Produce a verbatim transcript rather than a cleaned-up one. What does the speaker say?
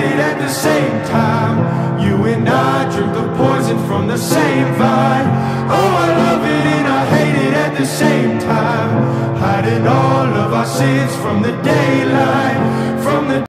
it at the same time. You and I drink the poison from the same vine. Oh, I love it and I hate it at the same time. Hiding all of our sins from the daylight, from the